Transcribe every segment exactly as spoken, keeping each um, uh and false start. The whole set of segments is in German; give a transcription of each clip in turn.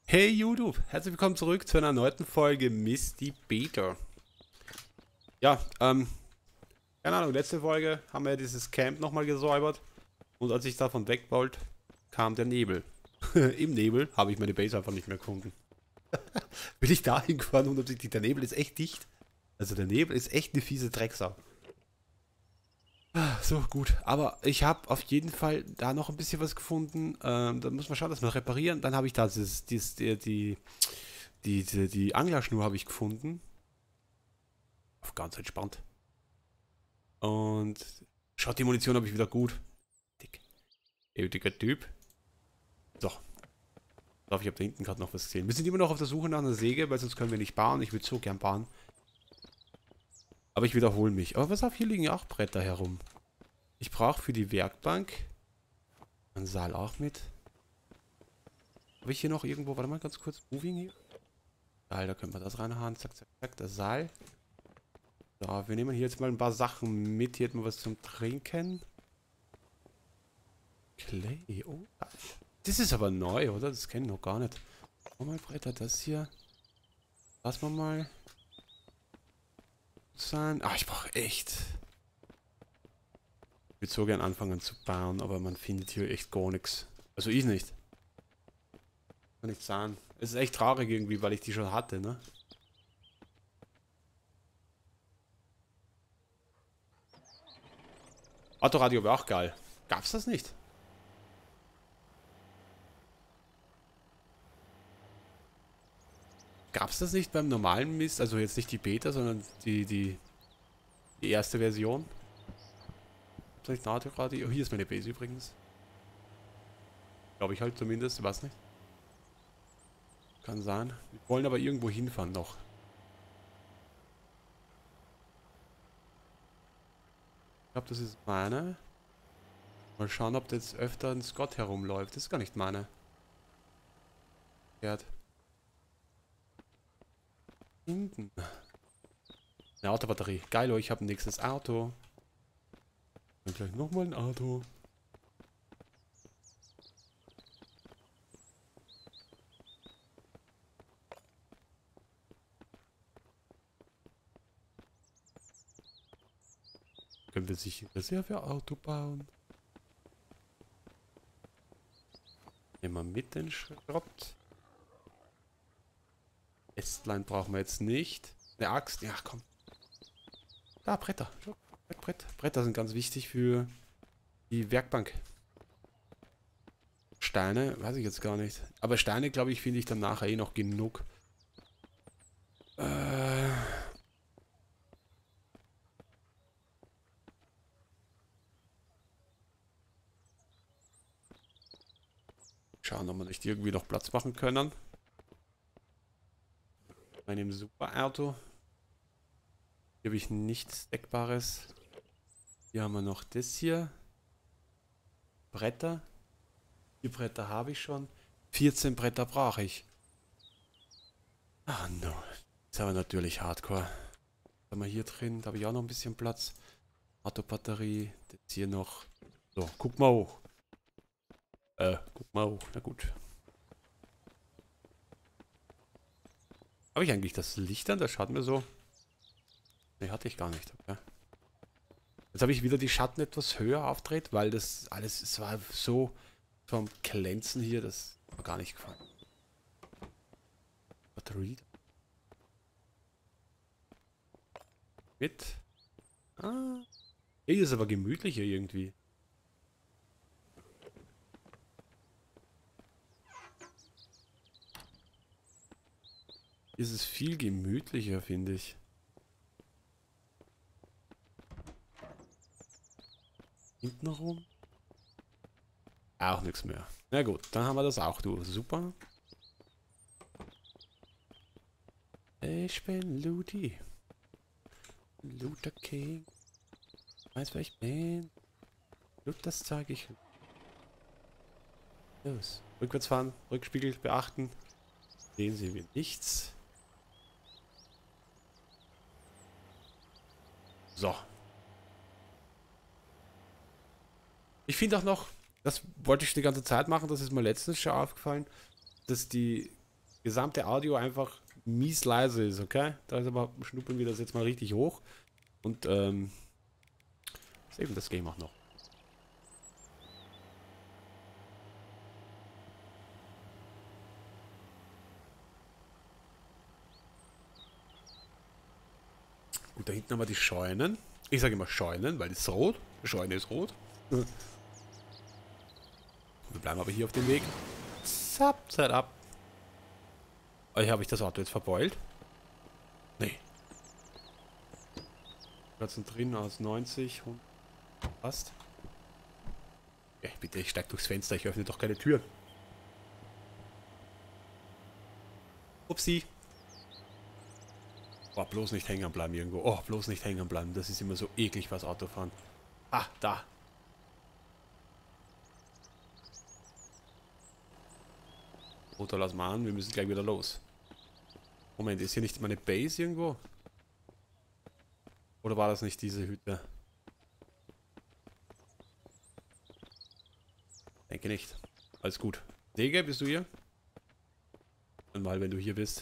Hey YouTube, herzlich willkommen zurück zu einer erneuten Folge Misty Beta. Ja, ähm, keine Ahnung, letzte Folge haben wir ja dieses Camp nochmal gesäubert und als ich davon weg wollte, kam der Nebel. Im Nebel habe ich meine Base einfach nicht mehr gefunden. Bin ich da hingefahren und die- der Nebel ist echt dicht. Also der Nebel ist echt eine fiese Drecksau. Ah, so, gut. Aber ich habe auf jeden Fall da noch ein bisschen was gefunden. Ähm, da muss man schauen, dass wir reparieren. Dann habe ich da dieses, dieses, die, die, die, die, die Anglerschnur habe ich gefunden. Auf ganz entspannt. Und schaut, die Munition habe ich wieder gut. Dick. Ey, dicker Typ. So. Ich glaube, ich habe da hinten gerade noch was gesehen. Wir sind immer noch auf der Suche nach einer Säge, weil sonst können wir nicht bauen. Ich würde so gern bauen. Aber ich wiederhole mich. Aber pass auf, hier liegen ja auch Bretter herum. Ich brauche für die Werkbank einen Saal auch mit. Habe ich hier noch irgendwo, warte mal ganz kurz, Moving hier? Geil, da können wir das reinhauen. Zack, zack, zack, der Saal. So, wir nehmen hier jetzt mal ein paar Sachen mit. Hier hätten wir was zum Trinken. Clay, oh, geil. Das ist aber neu, oder? Das kenne ich noch gar nicht. Nochmal Bretter, das hier. Lass mal mal sein. Ah, ich brauche echt. Ich würde so gern anfangen zu bauen, aber man findet hier echt gar nichts. Also ich nicht. Kann nicht sagen. Es ist echt traurig irgendwie, weil ich die schon hatte, ne? Autoradio wäre auch geil. Gab's das nicht? Gab's das nicht beim normalen Mist? Also jetzt nicht die Beta, sondern die, die, die erste Version? Soll ich ein Autoradio? Oh, hier ist meine Base übrigens. Glaube ich halt zumindest, weiß nicht. Kann sein. Wir wollen aber irgendwo hinfahren noch. Ich glaube, das ist meine. Mal schauen, ob da jetzt öfter ein Scott herumläuft. Das ist gar nicht meine. Fährt. Hinten. Eine Autobatterie. Geil, oh, ich habe ein nächstes Auto. Dann gleich nochmal ein Auto. Können wir sich ein Reserveauto bauen? Nehmen wir mit den Schrott. Ästlein brauchen wir jetzt nicht. Eine Axt, ja komm. Da, Bretter. Brett, Brett. Bretter sind ganz wichtig für die Werkbank. Steine, weiß ich jetzt gar nicht. Aber Steine, glaube ich, finde ich dann nachher eh noch genug. Äh... Schauen, ob wir nicht irgendwie noch Platz machen können. Bei einem Superauto. Hier habe ich nichts Deckbares. Hier haben wir noch das hier. Bretter. Vier Bretter habe ich schon. vierzehn Bretter brauche ich. Ah, no. Das ist aber natürlich Hardcore. Was haben wir hier drin? Da habe ich auch noch ein bisschen Platz. Autobatterie. Das hier noch. So, guck mal hoch. Äh, guck mal hoch. Na gut. Habe ich eigentlich das Licht an? Das schaut mir so. Ne, hatte ich gar nicht. Okay. Jetzt habe ich wieder die Schatten etwas höher aufgedreht, weil das alles, es war so vom Glänzen hier, das hat mir gar nicht gefallen. Batterie. Mit. Ah. Hier ist aber gemütlicher irgendwie. Hier ist es viel gemütlicher, finde ich. Hinten rum. Auch nichts mehr. Na gut, dann haben wir das auch durch. Super. Ich bin Ludi. Luther King. Weißt wer ich bin? Loot, das zeige ich. Los. Rückwärts fahren, Rückspiegel beachten. Sehen Sie wir nichts. So. Ich finde auch noch, das wollte ich die ganze Zeit machen, das ist mir letztens schon aufgefallen, dass die gesamte Audio einfach mies leise ist, okay? Da ist aber schnuppern wir das jetzt mal richtig hoch. Und ähm, saven das Game auch noch. Gut, da hinten haben wir die Scheunen. Ich sage immer Scheunen, weil es ist rot. Die Scheune ist rot. Wir bleiben aber hier auf dem Weg. Zap, zap, ab. Oh, habe ich das Auto jetzt verbeult? Nee. Platzen drin aus neunzig. hundert. Passt. Ja, bitte, ich steig durchs Fenster. Ich öffne doch keine Tür. Upsi. Oh, bloß nicht hängen bleiben irgendwo. Oh, bloß nicht hängen bleiben. Das ist immer so eklig, was Autofahren. Ah, da. Oder lass mal an, wir müssen gleich wieder los. Moment, ist hier nicht meine Base irgendwo? Oder war das nicht diese Hütte? Denke nicht. Alles gut. Säge, bist du hier? Und mal, wenn du hier bist.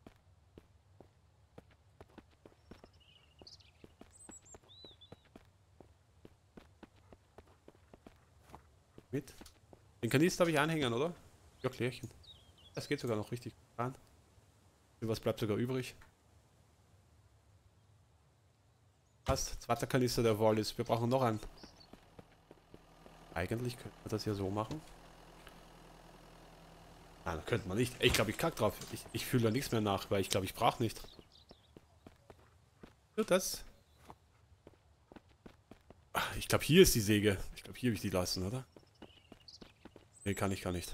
Mit. Den Kanister habe ich anhängen, oder? Ja, Klärchen. Das geht sogar noch richtig gut an. Was bleibt sogar übrig? Passt. Zweiter Kanister der Wall ist. Wir brauchen noch einen. Eigentlich könnte man das ja so machen. Nein, könnte man nicht. Ich glaube, ich kack drauf. Ich, ich fühle da nichts mehr nach, weil ich glaube, ich brauche nicht. Nur das. Ach, ich glaube, hier ist die Säge. Ich glaube, hier habe ich die lassen, oder? Nee, kann ich gar nicht.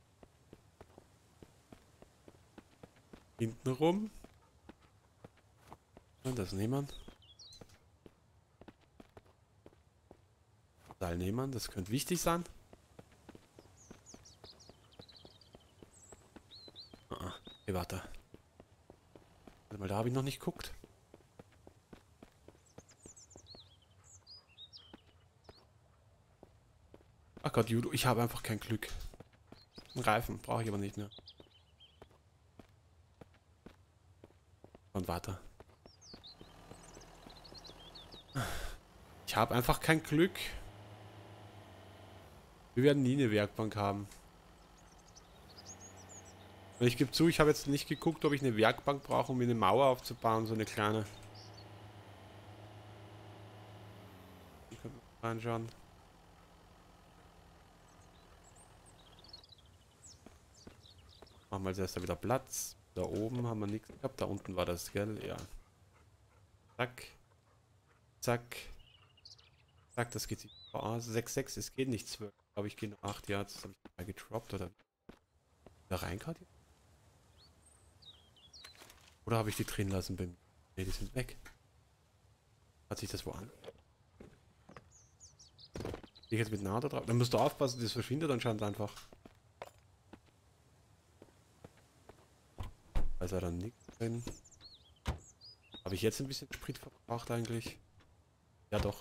Hinten rum. Und das nehmen. Seil nehmen, das könnte wichtig sein. Ah, okay, warte. Warte mal, da habe ich noch nicht geguckt. Ach Gott, Judo, ich habe einfach kein Glück. Einen Reifen brauche ich aber nicht mehr. Und warte. Ich habe einfach kein Glück. Wir werden nie eine Werkbank haben. Und ich gebe zu, ich habe jetzt nicht geguckt, ob ich eine Werkbank brauche, um mir eine Mauer aufzubauen, so eine kleine. Die können wir reinschauen. Machen wir als erster wieder Platz. Da oben haben wir nichts gehabt, da unten war das, gell? Ja. Zack. Zack. Zack, das geht sich aus. sechs sechs, es geht nicht zwölf. Aber ich gehe nur acht, ja, jetzt habe ich mal gedroppt, oder? Da rein gerade? Oder habe ich die drin lassen? Ne, die sind weg. Hat sich das wo an? Ich jetzt mit Nada drauf. Dann musst du aufpassen, das verschwindet anscheinend einfach. Da ist ja dann nichts drin. Habe ich jetzt ein bisschen Sprit verbraucht eigentlich? Ja doch.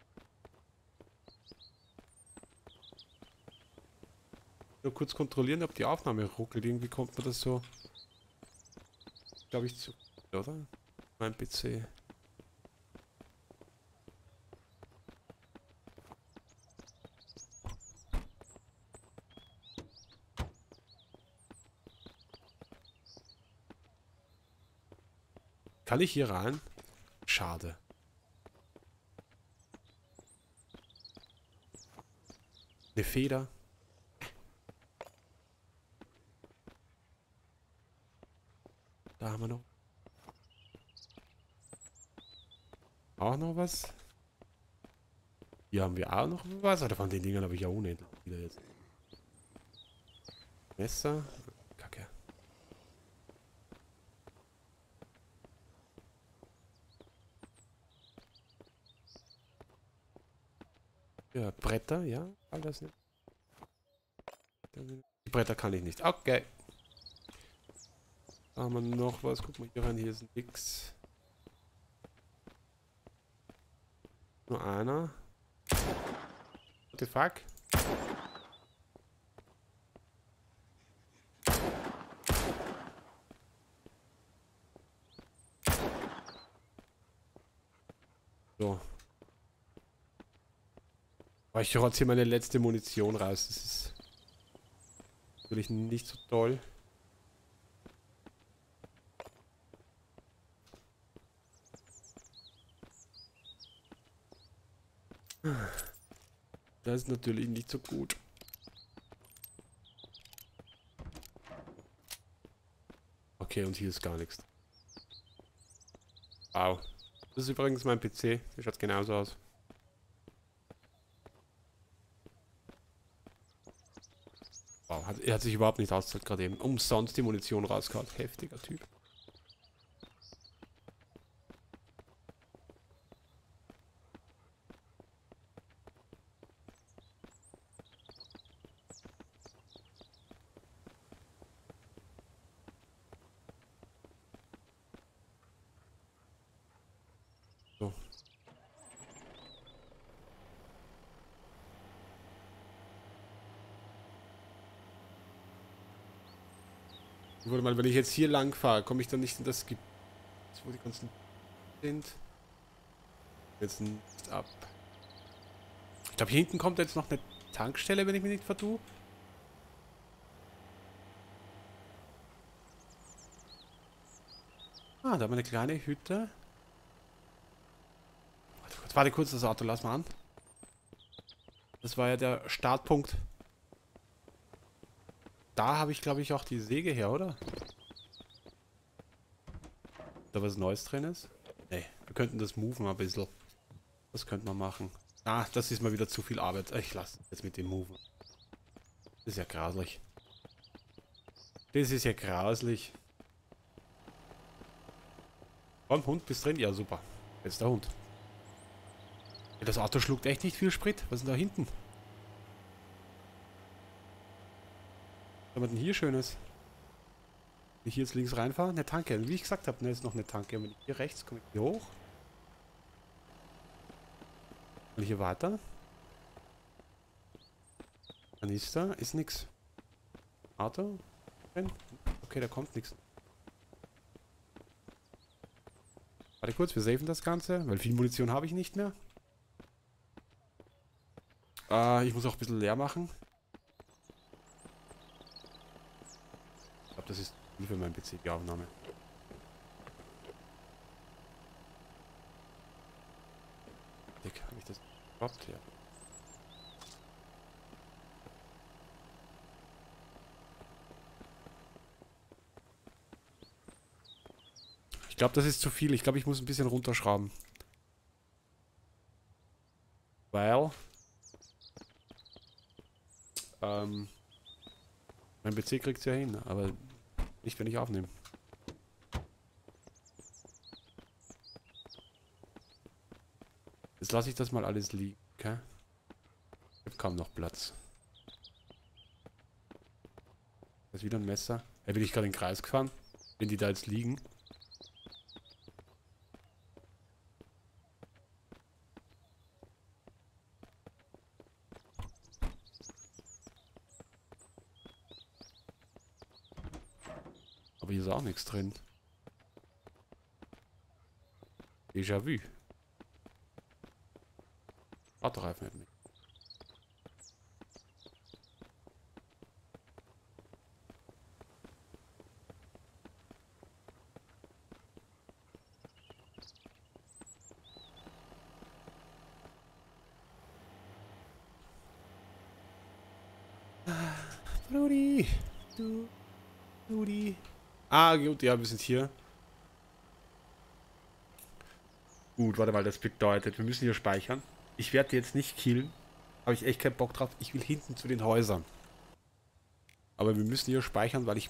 Nur kurz kontrollieren, ob die Aufnahme ruckelt. Irgendwie kommt mir das so, glaube ich, zu, oder? Mein P C. Kann ich hier rein? Schade. Eine Feder. Da haben wir noch. Auch noch was? Hier haben wir auch noch was. Oder von den Dingern habe ich ja unendlich wieder jetzt. Messer. Kacke. Ja, Bretter, ja. Alles nicht. Die Bretter kann ich nicht. Okay. Da haben wir noch was. Guck mal hier rein. Hier ist nix. Nur einer. What the fuck? So. Aber ich rotze hier meine letzte Munition raus. Das ist natürlich nicht so toll. Das ist natürlich nicht so gut. Okay, und hier ist gar nichts. Wow. Das ist übrigens mein P C. Der schaut genauso aus. Wow, hat, er hat sich überhaupt nicht ausgezahlt gerade eben. Umsonst die Munition rausgehauen. Heftiger Typ. So. Warte mal, wenn ich jetzt hier lang fahre, komme ich dann nicht in das Gebiet, wo die ganzen sind. Jetzt nicht ab. Ich glaube, hier hinten kommt jetzt noch eine Tankstelle, wenn ich mich nicht vertue. Ah, da haben wir eine kleine Hütte. Warte kurz, warte kurz, das Auto, lass mal an. Das war ja der Startpunkt. Da habe ich, glaube ich, auch die Säge her, oder? Da was Neues drin ist? Nee, wir könnten das moven ein bisschen. Das könnte man machen. Ah, das ist mal wieder zu viel Arbeit. Ich lasse jetzt mit dem moven. Das ist ja grauslich. Das ist ja grauslich. Beim Hund bist drin? Ja, super. Jetzt der Hund. Ja, das Auto schluckt echt nicht viel Sprit. Was ist denn da hinten? Was haben wir denn hier Schönes? Wenn ich hier jetzt links reinfahre? Eine Tanke. Wie ich gesagt habe, ne, ist noch eine Tanke. Und wenn ich hier rechts komme, ich hier hoch. Und hier weiter. Kanister. Ist nix. Auto. Okay, da kommt nichts. Warte kurz, wir safen das Ganze, weil viel Munition habe ich nicht mehr. Äh, ich muss auch ein bisschen leer machen. Ich glaube, das ist viel für meinen P C, die Aufnahme. Dick, habe ich das überhaupt hier? Ich glaube, das ist zu viel. Ich glaube, ich muss ein bisschen runterschrauben. Weil... Ähm... Mein P C kriegt es ja hin, aber nicht, wenn ich aufnehme. Jetzt lasse ich das mal alles liegen, okay? Ich habe kaum noch Platz. Da ist wieder ein Messer. Hey, bin ich gerade in den Kreis gefahren? Wenn die da jetzt liegen. Aber hier ist auch nichts drin. Déjà-vu. Autoreifen hätten wir. Rudi. Du. Rudi. Ah, gut, ja, wir sind hier. Gut, warte mal, das bedeutet, wir müssen hier speichern. Ich werde jetzt nicht killen. Habe ich echt keinen Bock drauf. Ich will hinten zu den Häusern. Aber wir müssen hier speichern, weil ich...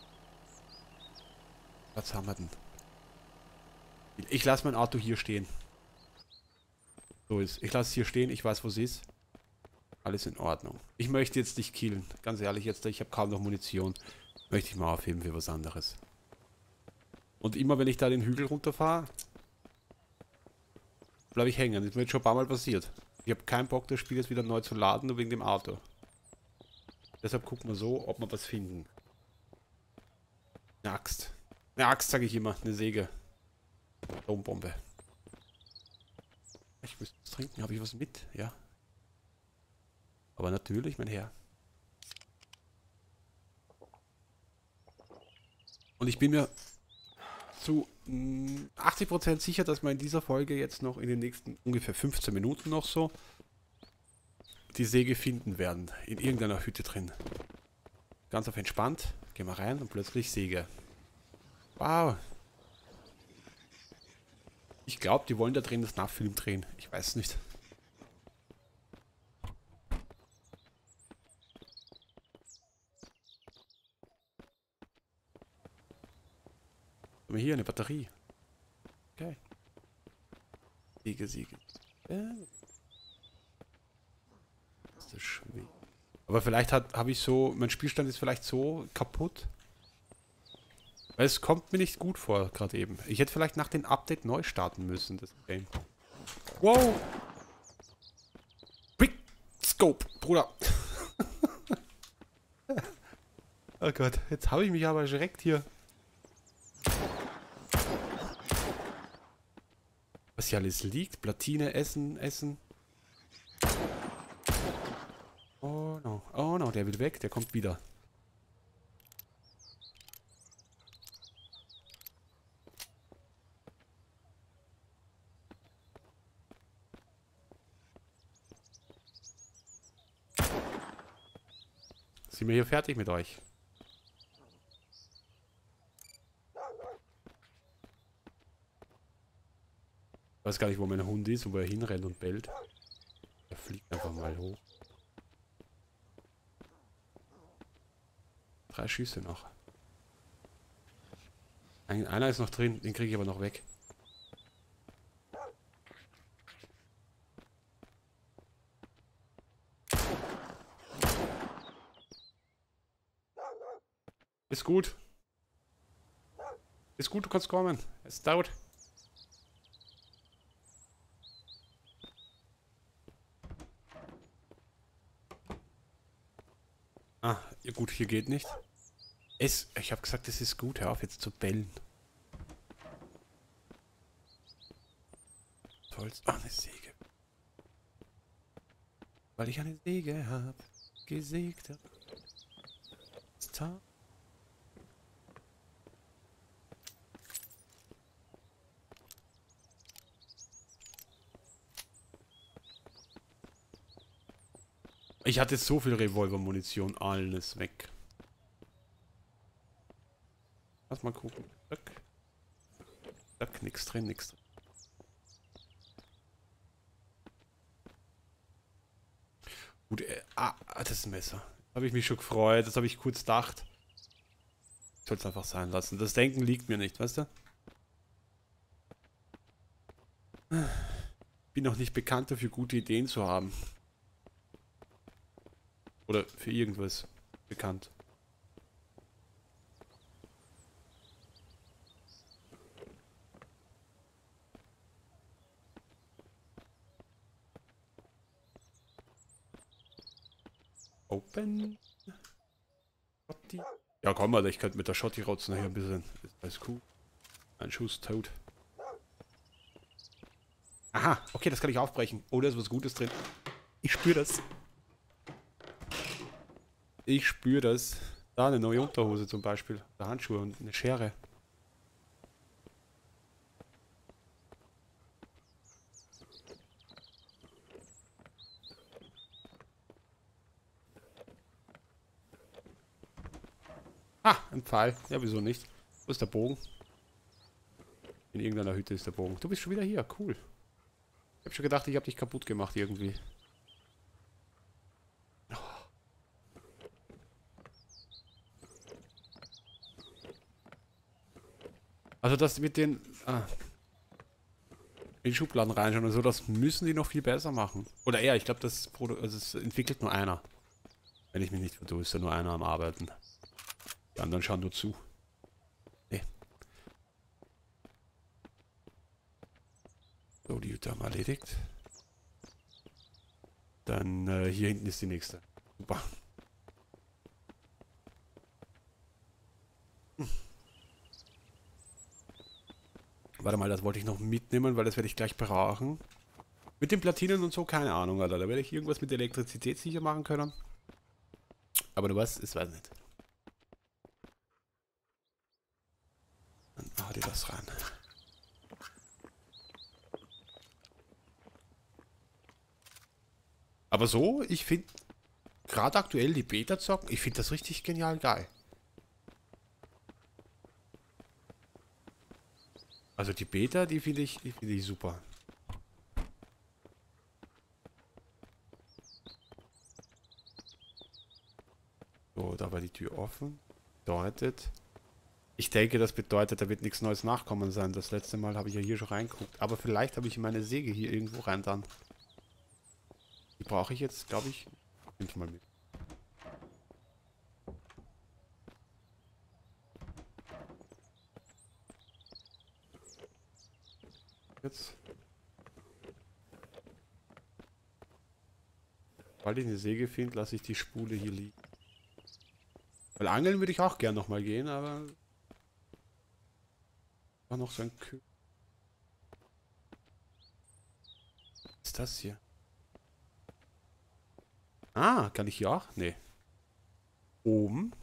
Was haben wir denn? Ich lasse mein Auto hier stehen. So ist. Ich lasse es hier stehen. Ich weiß, wo es ist. Alles in Ordnung. Ich möchte jetzt nicht killen. Ganz ehrlich, jetzt, ich habe kaum noch Munition. Möchte ich mal aufheben für was anderes. Und immer wenn ich da den Hügel runterfahre, bleibe ich hängen. Das ist mir jetzt schon ein paar Mal passiert. Ich habe keinen Bock, das Spiel jetzt wieder neu zu laden, nur wegen dem Auto. Deshalb gucken wir so, ob wir was finden. Eine Axt. Eine Axt, sage ich immer. Eine Säge. Atombombe. Ich muss was trinken. Habe ich was mit? Ja. Aber natürlich, mein Herr. Und ich bin mir zu mh, achtzig Prozent sicher, dass wir in dieser Folge jetzt noch in den nächsten ungefähr fünfzehn Minuten noch so die Säge finden werden. In irgendeiner Hütte drin. Ganz auf entspannt. Gehen wir rein und plötzlich Säge. Wow. Ich glaube, die wollen da drin das Nachfilm drehen. Ich weiß es nicht. Haben wir hier eine Batterie. Okay. Säge, Säge. Äh. Das ist schwierig. Aber vielleicht habe ich so, mein Spielstand ist vielleicht so kaputt. Weil es kommt mir nicht gut vor, gerade eben. Ich hätte vielleicht nach dem Update neu starten müssen, das Game. Wow! Quick Scope, Bruder! Oh Gott, jetzt habe ich mich aber erschreckt hier. Was hier alles liegt. Platine, Essen, Essen. Oh no, oh no, der will weg, der kommt wieder. Sind wir hier fertig mit euch? Ich weiß gar nicht, wo mein Hund ist und wo er hinrennt und bellt. Er fliegt einfach mal hoch. Drei Schüsse noch. Ein, einer ist noch drin, den kriege ich aber noch weg. Ist gut. Ist gut, du kannst kommen. Es dauert. Ah, ja gut, hier geht nicht. Es, ich habe gesagt, es ist gut. Hör auf jetzt zu bellen. Holz. Ah, eine Säge. Weil ich eine Säge habe. Gesägt habe. Ich hatte so viel Revolvermunition, alles weg. Lass mal gucken. Zack. Zack, nix drin, nix drin. Gut, äh, ah, das Messer. Habe ich mich schon gefreut, das habe ich kurz gedacht. Ich soll es einfach sein lassen. Das Denken liegt mir nicht, weißt du? Bin noch nicht bekannt dafür, gute Ideen zu haben. Oder für irgendwas bekannt. Open. Schotti. Ja, komm mal, ich könnte mit der Schotti rotzen hier ein bisschen. Ist alles cool. Ein Schuss tot. Aha, okay, das kann ich aufbrechen. Oh, da ist was Gutes drin. Ich spüre das. Ich spüre das. Da eine neue Unterhose zum Beispiel. Da Handschuhe und eine Schere. Ah, ein Pfeil. Ja, wieso nicht? Wo ist der Bogen? In irgendeiner Hütte ist der Bogen. Du bist schon wieder hier. Cool. Ich habe schon gedacht, ich habe dich kaputt gemacht irgendwie. Also das mit den... Ah, in die Schubladen reinschauen und so, das müssen die noch viel besser machen. Oder eher, ich glaube, das, Produ also es entwickelt nur einer. Wenn ich mich nicht vertue, ist da nur einer am Arbeiten. Die anderen schauen nur zu. Nee. So, die Hütte haben wir erledigt. Dann äh, hier hinten ist die nächste. Super. Hm. Warte mal, das wollte ich noch mitnehmen, weil das werde ich gleich brauchen. Mit den Platinen und so, keine Ahnung, Alter. Da werde ich irgendwas mit der Elektrizität sicher machen können. Aber du weißt, ich weiß nicht. Dann hau dir das rein. Aber so, ich finde, gerade aktuell die Beta zocken, ich finde das richtig genial geil. Also die Beta, die finde ich, die finde ich super. So, da war die Tür offen. Bedeutet, ich denke, das bedeutet, da wird nichts Neues nachkommen sein. Das letzte Mal habe ich ja hier schon reingeguckt. Aber vielleicht habe ich meine Säge hier irgendwo rein dann. Die brauche ich jetzt, glaube ich. Nimm's mal mit. Jetzt. Weil ich eine Säge finde, lasse ich die Spule hier liegen. Weil angeln würde ich auch gern nochmal gehen, aber... War noch so ein Kü... Was ist das hier? Ah, kann ich hier auch? Nee. Oben.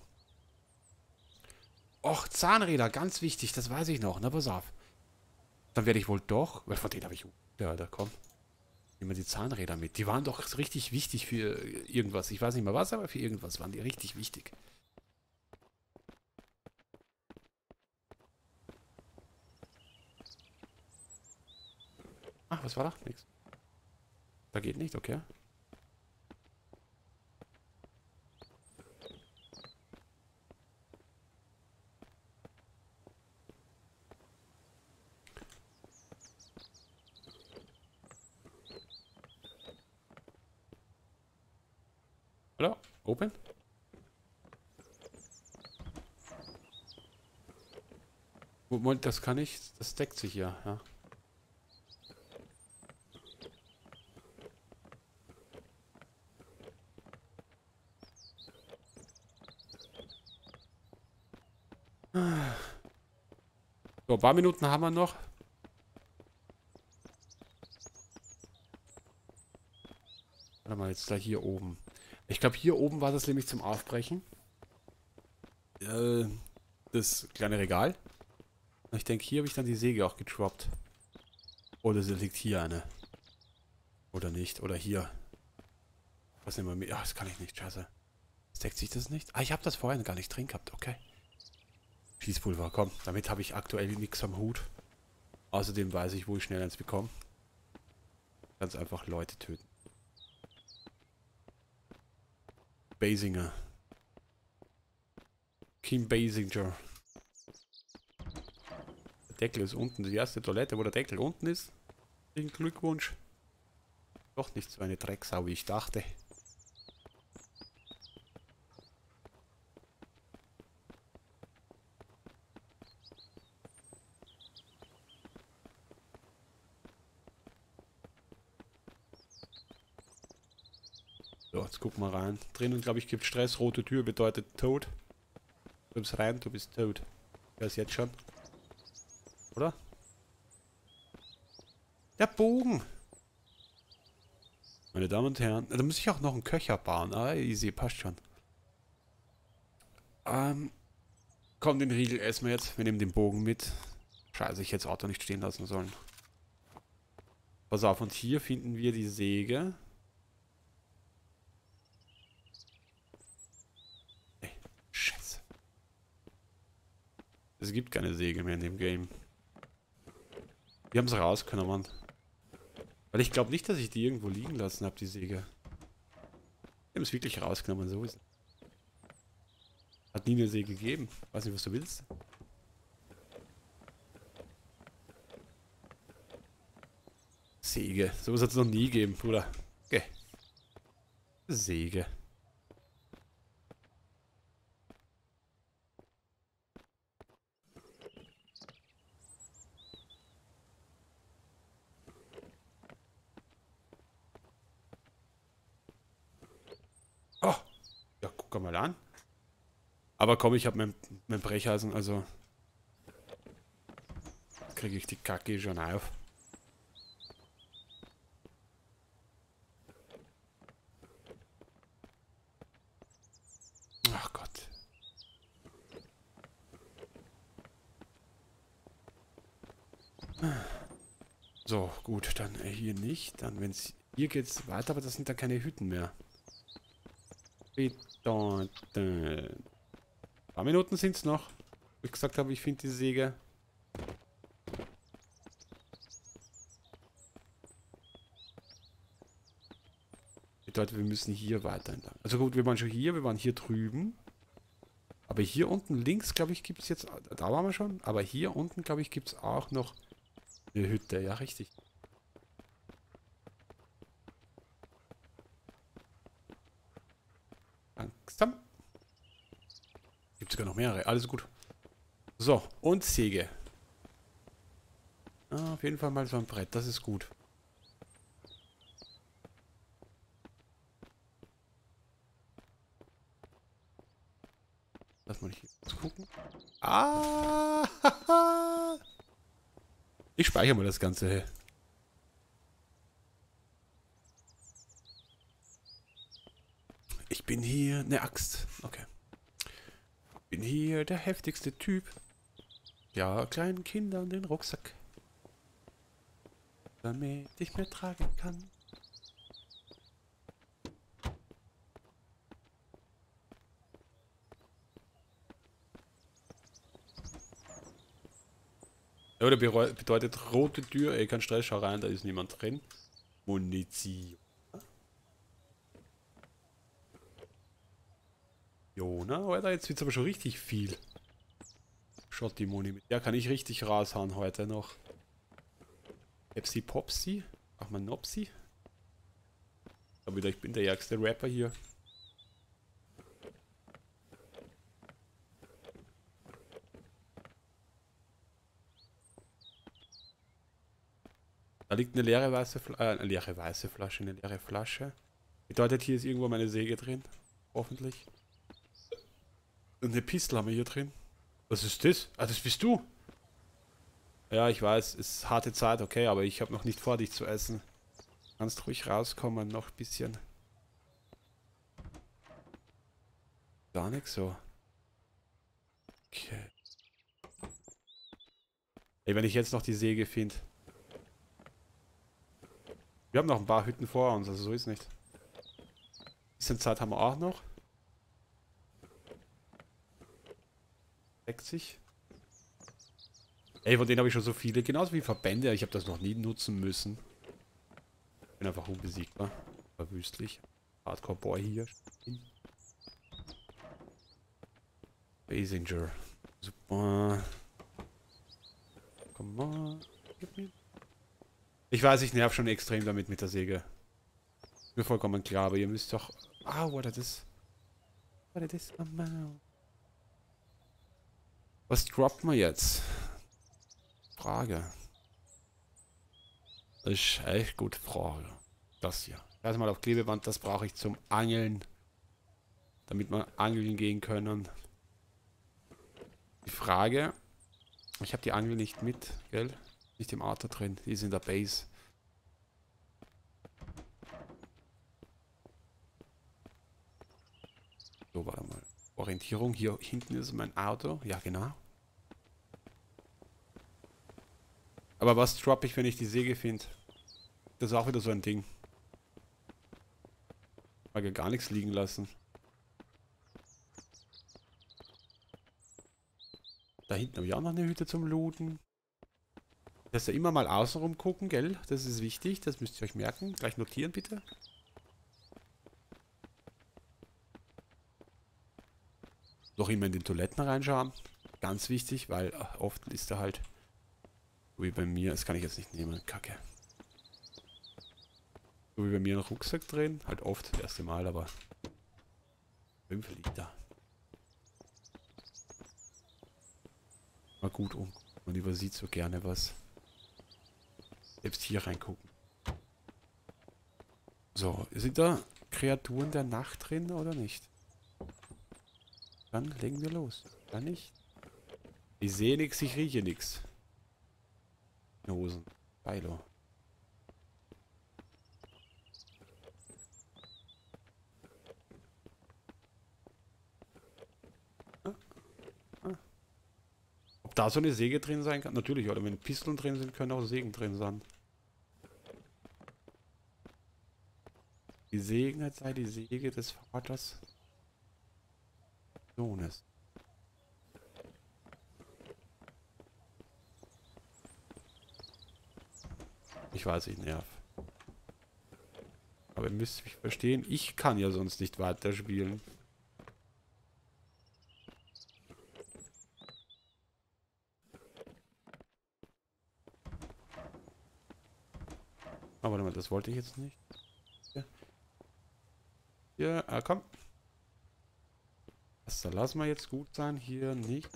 Och, Zahnräder, ganz wichtig, das weiß ich noch. Na, pass auf. Dann werde ich wohl doch... Weil von denen habe ich... Ja, da komm. Nehmen wir die Zahnräder mit. Die waren doch richtig wichtig für irgendwas. Ich weiß nicht mehr was, aber für irgendwas waren die richtig wichtig. Ach, was war da? Nix. Da geht nicht, okay. Oder? Open? Moment, das kann ich. Das deckt sich ja, ja. So, ein paar Minuten haben wir noch. Warte mal, jetzt da hier oben. Ich glaube, hier oben war das nämlich zum Aufbrechen. Äh, das kleine Regal. Ich denke, hier habe ich dann die Säge auch getroppt. Oder sie liegt hier eine. Oder nicht. Oder hier. Was nehmen wir mit? Ach, das kann ich nicht. Scheiße. Deckt sich das nicht? Ah, ich habe das vorhin gar nicht drin gehabt. Okay. Schießpulver, komm. Damit habe ich aktuell nichts am Hut. Außerdem weiß ich, wo ich schnell eins bekomme. Ganz einfach Leute töten. Basinger. Kim Basinger. Der Deckel ist unten. Die erste Toilette, wo der Deckel unten ist. Glückwunsch. Doch nicht so eine Drecksau, wie ich dachte. So, jetzt guck mal rein. Drinnen, glaube ich, gibt Stress. Rote Tür bedeutet Tod. Du kommst rein, du bist tot. Ja, ist jetzt schon. Oder? Der Bogen! Meine Damen und Herren, da muss ich auch noch einen Köcher bauen. Ah, easy, passt schon. Ähm, komm, den Riegel essen wir jetzt. Wir nehmen den Bogen mit. Scheiße, ich hätte das Auto nicht stehen lassen sollen. Pass auf, und hier finden wir die Säge. Ey, Scheiße. Es gibt keine Säge mehr in dem Game. Wir haben es rausgenommen. Weil ich glaube nicht, dass ich die irgendwo liegen lassen habe, die Säge. Wir haben es wirklich rausgenommen, so ist es. Hat nie eine Säge gegeben. Weiß nicht, was du willst. Säge. Sowas hat es noch nie gegeben, Bruder. Okay. Säge. Oh. Ja, guck mal an. Aber komm, ich habe mein, mein Brecheisen, also kriege ich die Kacke schon auf. So, gut, dann äh, hier nicht. Dann, wenn es hier geht's weiter, aber das sind da keine Hütten mehr. Beton. Ein paar Minuten sind es noch. Wie ich gesagt habe, ich finde die Säge. Bedeutet, wir müssen hier weiter entlang. Also gut, wir waren schon hier, wir waren hier drüben. Aber hier unten links, glaube ich, gibt es jetzt... Da waren wir schon. Aber hier unten, glaube ich, gibt es auch noch eine Hütte. Ja, richtig. Langsam. Gibt sogar noch mehrere. Alles gut. So, und Säge. Ah, auf jeden Fall mal so ein Brett. Das ist gut. Lass mal hier kurz gucken. Ah! Ich speichere mal das Ganze hier. Ich bin hier eine Axt. Okay. Ich bin hier der heftigste Typ. Ja, kleinen Kindern den Rucksack. Damit ich mehr tragen kann. Oder bedeutet rote Tür, ey, kein Stress, schau rein, da ist niemand drin. Munition. Jona, Alter, jetzt wird's aber schon richtig viel. Schaut die Muni mit. Der kann ich richtig raushauen heute noch. Pepsi Popsi. Ach mal Nopsi. Aber wieder, ich bin der ärgste Rapper hier. Da liegt eine leere weiße Flasche, äh, eine leere weiße Flasche, eine leere Flasche. Bedeutet, hier ist irgendwo meine Säge drin. Hoffentlich. Und eine Pistole haben wir hier drin. Was ist das? Ah, das bist du. Ja, ich weiß, es ist harte Zeit, okay, aber ich habe noch nicht vor, dich zu essen. Kannst ruhig rauskommen, noch ein bisschen. Gar nichts so. Okay. Ey, wenn ich jetzt noch die Säge finde. Wir haben noch ein paar Hütten vor uns, also so ist nicht. Ein bisschen Zeit haben wir auch noch. sechzig. Ey, von denen habe ich schon so viele. Genauso wie Verbände. Ich habe das noch nie nutzen müssen. Bin einfach unbesiegbar. Verwüstlich. Hardcore Boy hier. Basinger. Super. Come on. Gib mir. Ich weiß, ich nerv schon extrem damit mit der Säge. Ist mir vollkommen klar, aber ihr müsst doch... Ah, what is this? What is this amount? Was droppt man jetzt? Frage. Das ist echt gute Frage. Das hier. Erstmal auf Klebeband, das brauche ich zum Angeln. Damit wir angeln gehen können. Die Frage... Ich habe die Angel nicht mit, gell? Nicht im Auto drin, die ist in der Base. So, warte mal. Orientierung, hier hinten ist mein Auto. Ja, genau. Aber was droppe ich, wenn ich die Säge finde? Das ist auch wieder so ein Ding. Ich mag ja gar nichts liegen lassen. Da hinten habe ich auch noch eine Hütte zum Looten. Dass ihr immer mal außenrum gucken, gell? Das ist wichtig, das müsst ihr euch merken. Gleich notieren, bitte. Noch immer in den Toiletten reinschauen. Ganz wichtig, weil oft ist er halt... So wie bei mir, das kann ich jetzt nicht nehmen, Kacke. So wie bei mir einen Rucksack drin. Halt oft, das erste Mal, aber... fünf Liter. Mal gut um. Man übersieht so gerne was. Selbst hier reingucken. So, sind da Kreaturen der Nacht drin oder nicht? Dann legen wir los. Dann nicht. Ich sehe nichts, ich rieche nichts. Hosen. Beilo. da so eine Säge drin sein kann? Natürlich, oder wenn Pisteln drin sind, können auch Sägen drin sein. Gesegnet sei die Säge des Vaters Sohnes. Ich weiß, ich nerv. Aber ihr müsst mich verstehen, ich kann ja sonst nicht weiterspielen. Aber warte mal, das wollte ich jetzt nicht. Ja, ja ah, komm. Das lassen wir jetzt gut sein. Hier nicht.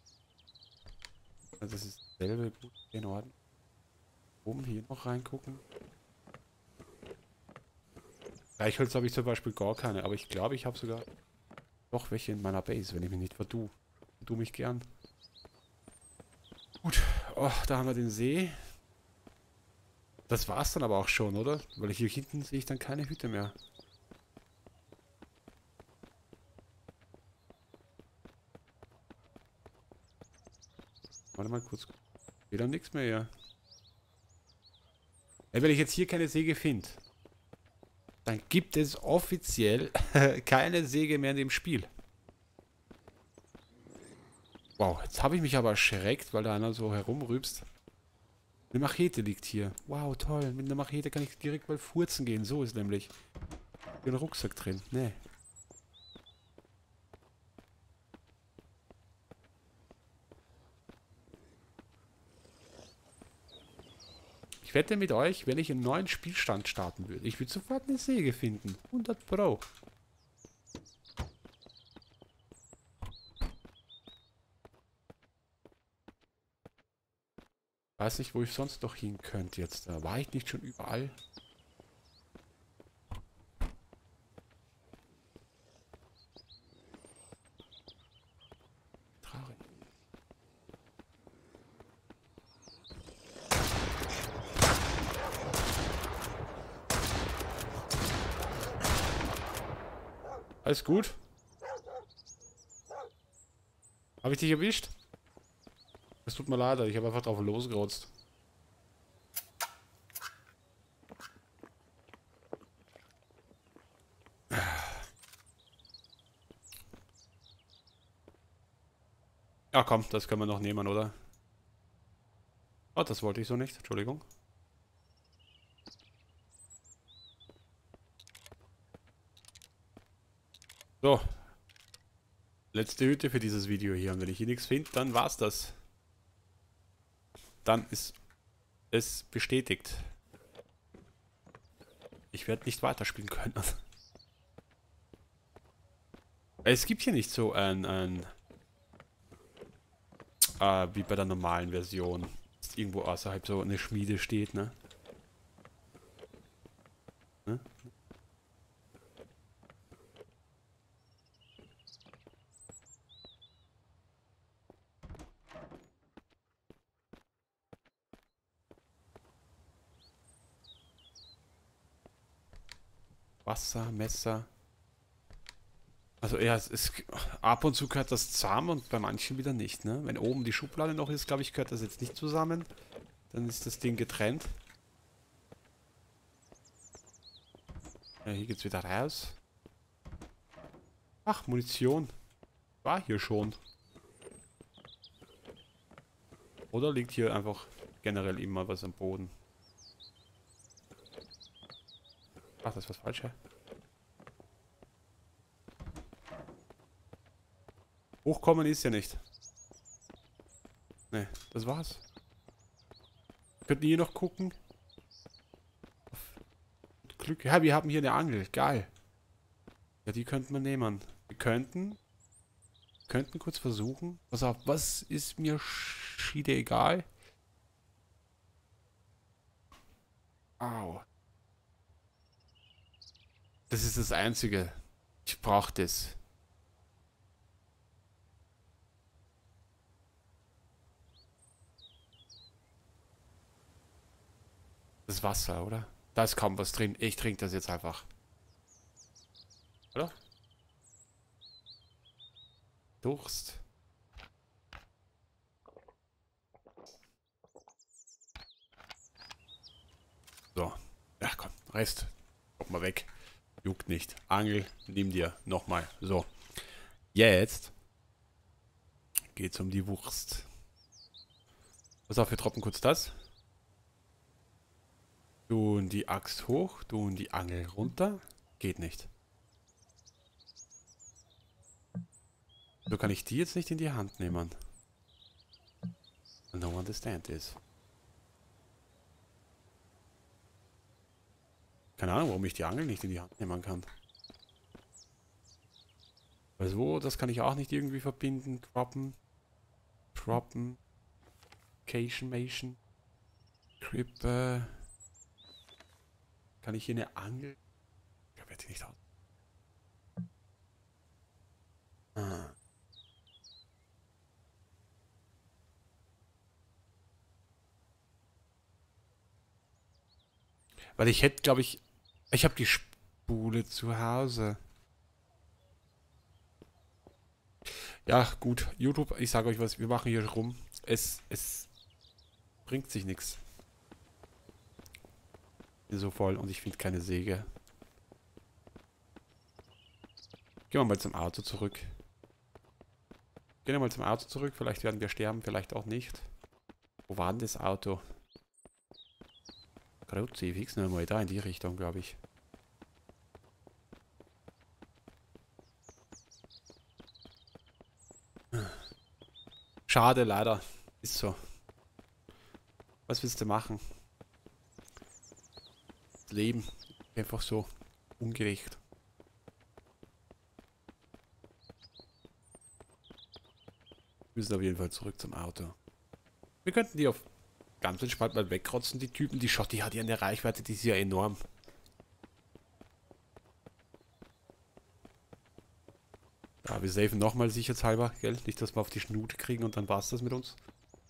Also das ist dasselbe gut in Ordnung. Oben hier noch reingucken. Reichholz habe ich zum Beispiel gar keine, aber ich glaube, ich habe sogar doch welche in meiner Base, wenn ich mich nicht vertue. Du mich gern. Gut, oh, da haben wir den See. Das war's dann aber auch schon, oder? Weil hier hinten sehe ich dann keine Hütte mehr. Warte mal kurz. Wieder nichts mehr hier. Ey, wenn ich jetzt hier keine Säge finde, dann gibt es offiziell keine Säge mehr in dem Spiel. Wow, jetzt habe ich mich aber erschreckt, weil da einer so herumrübst. Eine Machete liegt hier. Wow, toll. Mit einer Machete kann ich direkt mal furzen gehen. So ist nämlich. Hier ein Rucksack drin. Nee. Ich wette mit euch, wenn ich einen neuen Spielstand starten würde, ich würde sofort eine Säge finden. hundert Pro. Weiß nicht, wo ich sonst noch hin könnte jetzt. Da war ich nicht schon überall. Traurig. Alles gut? Habe ich dich erwischt? Es tut mir leid, ich habe einfach drauf losgerotzt. Ja komm, das können wir noch nehmen, oder? Oh, das wollte ich so nicht, Entschuldigung. So. Letzte Hütte für dieses Video hier. Und wenn ich hier nichts finde, dann war's das. Dann ist es bestätigt. Ich werde nicht weiterspielen können. Es gibt hier nicht so ein, ein äh, wie bei der normalen Version. Dass irgendwo außerhalb so eine Schmiede steht, ne? ne? Wasser, Messer. Also ja, es ist, ab und zu gehört das zusammen und bei manchen wieder nicht, ne? Wenn oben die Schublade noch ist, glaube ich, gehört das jetzt nicht zusammen. Dann ist das Ding getrennt. Ja, hier geht's wieder raus. Ach, Munition. War hier schon. Oder liegt hier einfach generell immer was am Boden? Ach, das ist was falsch, hä? Hochkommen ist ja nicht. Ne, das war's. Könnten hier noch gucken. Auf Glück. Ja, wir haben hier eine Angel. Geil. Ja, die könnten wir nehmen. Wir könnten. Könnten kurz versuchen. Pass auf, was ist mir schiede egal? Au. Das ist das Einzige. Ich brauche das. Das Wasser, oder? Da ist kaum was drin. Ich trinke das jetzt einfach. Oder? Durst. So. Ja, komm. Rest. Guck mal weg. Juckt nicht. Angel, nimm dir. Nochmal. So. Jetzt geht's um die Wurst. Pass auf, wir droppen kurz das. Tun die Axt hoch, tun die Angel runter. Geht nicht. So kann ich die jetzt nicht in die Hand nehmen. No understand this. Keine Ahnung, warum ich die Angel nicht in die Hand nehmen kann. Weil so, das kann ich auch nicht irgendwie verbinden. Droppen. Droppen. Cation Mation. Krippe. Kann ich hier eine Angel? Ich werde nicht aus. Ah. Weil ich hätte, glaube ich, ich habe die Spule zu Hause. Ja, gut. YouTube, ich sage euch was, wir machen hier rum. Es, es bringt sich nichts. Bin so voll und ich finde keine Säge. Gehen wir mal zum Auto zurück. Gehen wir mal zum Auto zurück. Vielleicht werden wir sterben, vielleicht auch nicht. Wo war denn das Auto? Kruzifix, ne, mal da in die Richtung, glaube ich. Schade, leider. Ist so. Was willst du machen? Das Leben. Einfach so ungerecht. Wir müssen auf jeden Fall zurück zum Auto. Wir könnten die auf ganz entspannt mal wegkrotzen, die Typen. Die Schotti hat ja eine Reichweite, die ist ja enorm. Ja, wir safen nochmal sicherheitshalber, gell? Nicht, dass wir auf die Schnute kriegen und dann war's das mit uns.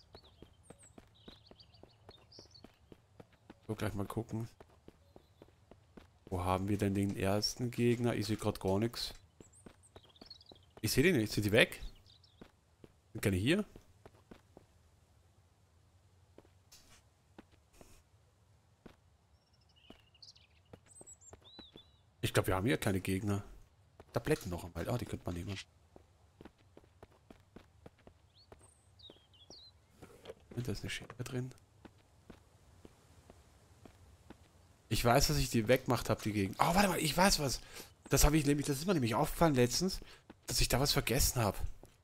So, gleich mal gucken. Wo haben wir denn den ersten Gegner? Ich sehe gerade gar nichts. Ich sehe den nicht. Sind die weg? Sind keine hier? Ich glaube, wir haben hier kleine Gegner. Tabletten noch einmal. Ah, die könnte man nehmen. Da ist eine Schere drin. Ich weiß, dass ich die weggemacht habe, die Gegend. Oh, warte mal, ich weiß was. Das habe ich nämlich, das ist mir nämlich aufgefallen letztens, dass ich da was vergessen habe.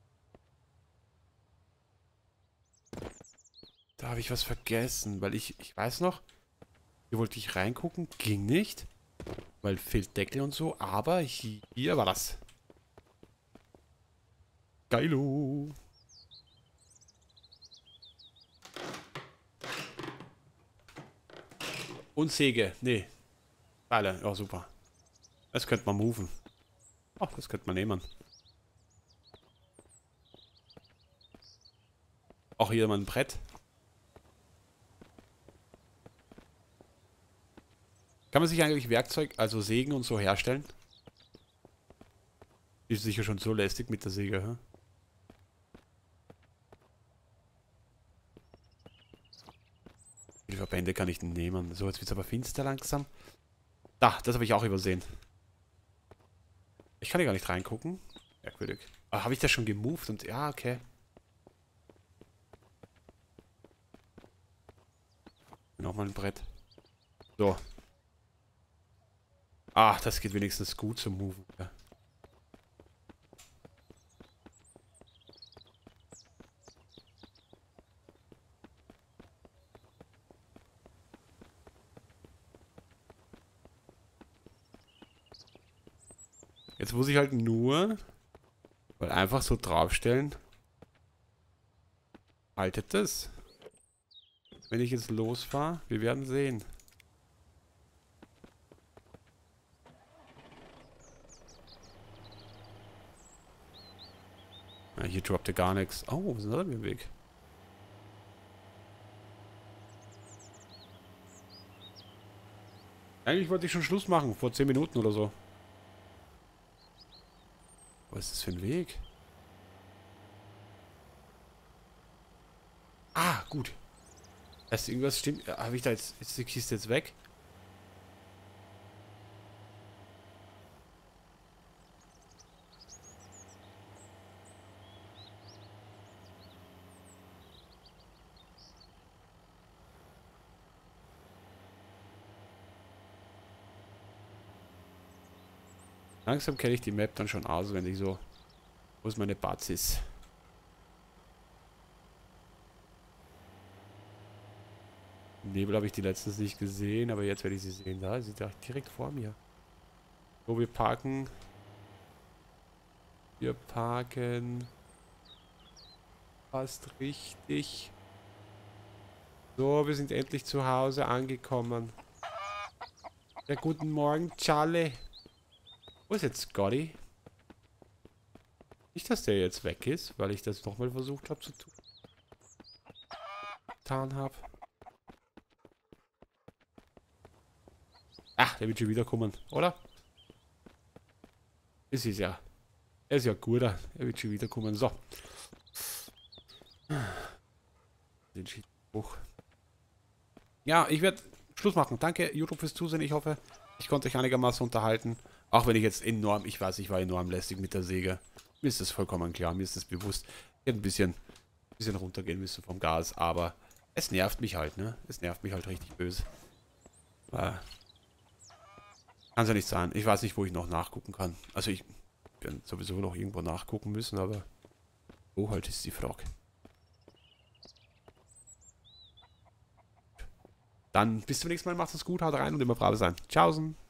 Da habe ich was vergessen, weil ich, ich weiß noch, hier wollte ich reingucken, ging nicht, weil fehlt Deckel und so, aber hier, hier war das. Geilo. Und Säge, nee. Alle, ja super. Das könnte man moven. Ach, das könnte man nehmen. Auch hier mal ein Brett. Kann man sich eigentlich Werkzeug, also Sägen und so herstellen? Ist sicher schon so lästig mit der Säge, hä? Wie viele Verbände kann ich denn nehmen? So, jetzt wird es aber finster langsam. Da, das habe ich auch übersehen. Ich kann hier gar nicht reingucken. Merkwürdig. Ah, habe ich das schon gemoved und... Ja, okay. Nochmal ein Brett. So. Ah, das geht wenigstens gut zum Moven. Ja. Jetzt muss ich halt nur... Weil einfach so draufstellen. Haltet das. Wenn ich jetzt losfahre, wir werden sehen. Ja, hier droppt er gar nichts. Oh, was ist denn da im Weg? Eigentlich wollte ich schon Schluss machen, vor zehn Minuten oder so. Was ist das für ein Weg? Ah, gut. Erst irgendwas stimmt. Habe ich da jetzt... Ist die Kiste jetzt weg? Langsam kenne ich die Map dann schon auswendig so. Wo ist meine Bazis? Nebel habe ich die letztens nicht gesehen, aber jetzt werde ich sie sehen. Da ist sie direkt vor mir. So, wir parken. Wir parken. Fast richtig. So, wir sind endlich zu Hause angekommen. Ja, guten Morgen, Charlie. Wo ist jetzt Scotty? Nicht, dass der jetzt weg ist, weil ich das nochmal versucht habe zu tun. Getan habe. Ach, der wird schon wiederkommen, oder? Es ist ja. Er ist ja gut, er wird schon wiederkommen. So. Den Schießbuch. Ja, ich werde Schluss machen. Danke, YouTube, fürs Zusehen. Ich hoffe, ich konnte euch einigermaßen unterhalten. Auch wenn ich jetzt enorm, ich weiß, ich war enorm lästig mit der Säge. Mir ist das vollkommen klar, mir ist das bewusst. Ich hätte ein bisschen, bisschen runtergehen müssen vom Gas, aber es nervt mich halt, ne? Es nervt mich halt richtig böse. Äh, kann es ja nicht sein. Ich weiß nicht, wo ich noch nachgucken kann. Also ich werde sowieso noch irgendwo nachgucken müssen, aber wo halt ist die Frage. Dann bis zum nächsten Mal, macht es gut, haut rein und immer brav sein. Tschaußen.